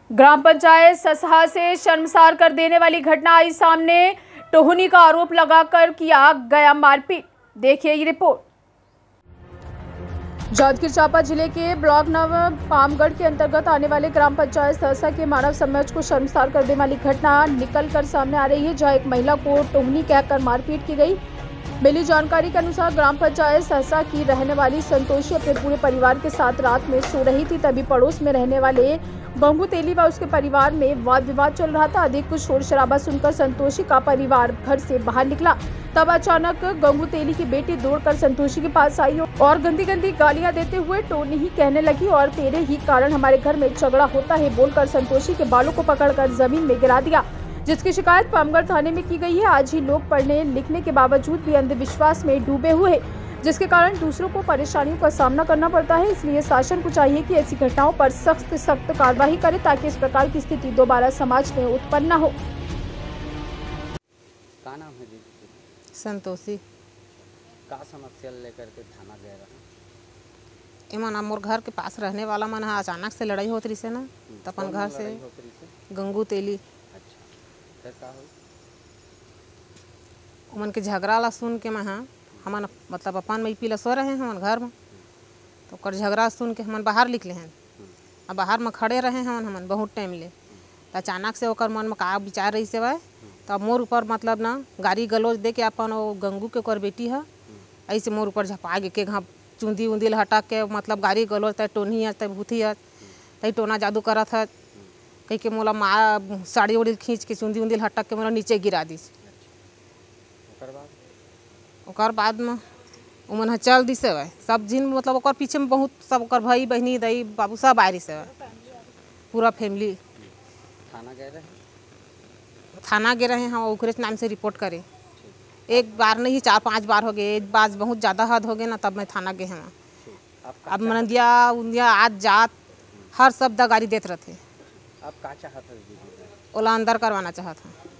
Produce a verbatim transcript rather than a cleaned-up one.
ग्राम पंचायत ससहा से शर्मसार कर देने वाली घटना आई सामने। टोहनी का आरोप लगाकर किया गया मारपीट। देखिए ये रिपोर्ट। जांजगीर चांपा जिले के ब्लॉक नव पामगढ़ के अंतर्गत आने वाले ग्राम पंचायत सहसा के मानव समाज को शर्मसार कर देने वाली घटना निकल कर सामने आ रही है, जहां एक महिला को टोहनी कहकर मारपीट की गई। मिली जानकारी के अनुसार ग्राम पंचायत सहसा की रहने वाली संतोषी अपने पूरे परिवार के साथ रात में सो रही थी। तभी पड़ोस में रहने वाले गंगू तेली व उसके परिवार में वाद विवाद चल रहा था। अधिक कुछ शोर शराबा सुनकर संतोषी का परिवार घर से बाहर निकला। तब अचानक गंगू तेली की बेटी दौड़कर संतोषी के पास आई और गंदी गंदी गालियां देते हुए टोनी ही कहने लगी और तेरे ही कारण हमारे घर में झगड़ा होता है बोलकर संतोषी के बालों को पकड़कर जमीन में गिरा दिया, जिसकी शिकायत पामगढ़ थाने में की गई है। आज ही लोग पढ़ने लिखने के बावजूद भी अंधविश्वास में डूबे हुए हैं, जिसके कारण दूसरों को परेशानियों का सामना करना पड़ता है। इसलिए शासन को चाहिए कि ऐसी घटनाओं पर सख्त सख्त कार्रवाई करे ताकि इस प्रकार की स्थिति दोबारा समाज में उत्पन्न न हो। का नाम है जी? संतोषी। का समस्या लेकर के थाना गए रहा? एमन मोर घर के पास रहने वाला मन है, अचानक से लड़ाई होत रही से ना, तो अपन घर से गंगू तेली उमन के झगड़ा ला सुन के मैं हमन मतलब अपन में पीला सो रहे हैं हमन घर में, तो कर झगड़ा सुन के हमन बाहर निकले हैं। अब बाहर में खड़े रहे हैं हमन हमन बहुत टाइम ले, तो अचानक से ओकर मन में का विचार रही से वह तो मोर ऊपर मतलब ना गाड़ी गलोज दे के अपन वो गंगू के ओकर बेटी है ऐसे मोर ऊपर झपा के घा चूंदी उंदी हटा के मतलब गाड़ी गलोज तय टोनी है तय भूथी है तय टोना जादू करत है कहीं के मोला माँ साड़ी उड़ी खींच के चूंदी उंदी हटक के मोला नीचे गिरा दी। ओकर बाद में उमन चल दी से सब जिन मतलब ओकर पीछे में बहुत सब ओकर भाई बहनी दाई बाबू सब आए से पूरा फैमिली। थाना गए रहे? थाना गए रहे हैं ओकरे नाम से रिपोर्ट करे। एक बार नहीं चार पांच बार हो गए, एक बार बहुत ज़्यादा हद हो गए ना, तब मैं थाना गए हैं। अब मनदिया उन्दिया आज जात हर शब्द गाड़ी देते रहते। आप का चाहते हैं? ओला अंदर करवाना चाहता हूँ।